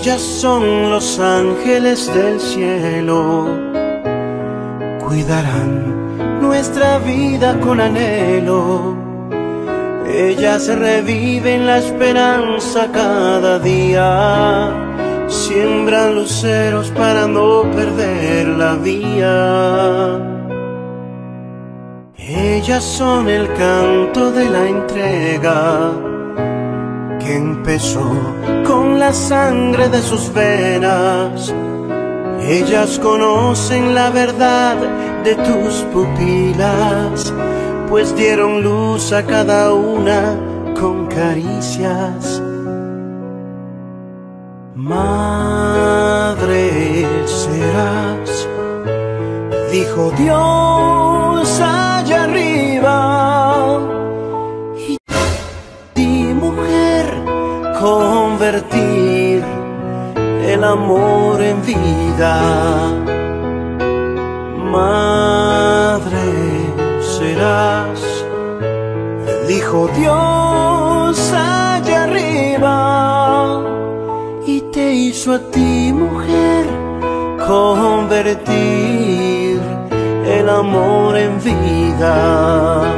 Ellas son los ángeles del cielo, cuidarán nuestra vida con anhelo. Ellas reviven la esperanza cada día, siembran luceros para no perder la vía. Ellas son el canto de la entrega, que empezó con la sangre de sus venas. Ellas conocen la verdad de tus pupilas, pues dieron luz a cada una con caricias. Madre serás, dijo Dios allá arriba, y mujer convertir el amor en vida. Madre serás, dijo Dios allá arriba, y te hizo a ti, mujer, convertir el amor en vida.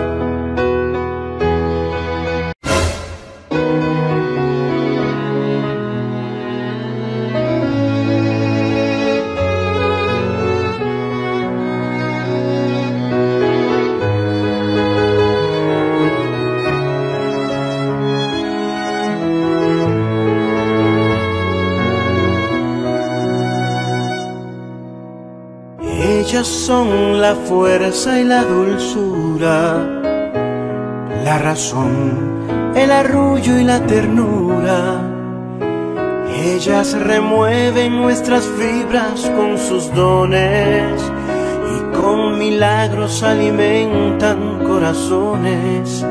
Ellas son la fuerza y la dulzura, la razón, el arrullo y la ternura. Ellas remueven nuestras fibras con sus dones y con milagros alimentan corazones.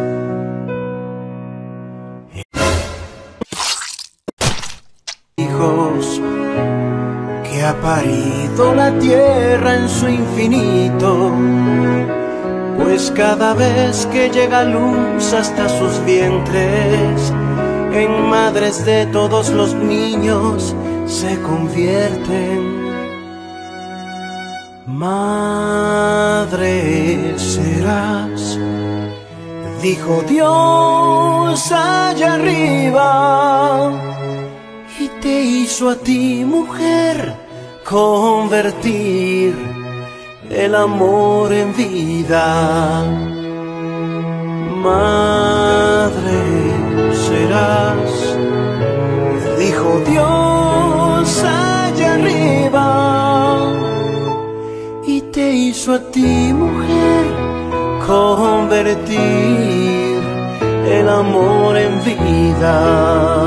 Hijos que ha parido la tierra en su infinito, pues cada vez que llega luz hasta sus vientres, en madres de todos los niños se convierten. Madre serás, dijo Dios allá arriba, y te hizo a ti, mujer, convertir el amor en vida. Madre serás, dijo Dios allá arriba, y te hizo a ti, mujer, convertir el amor en vida.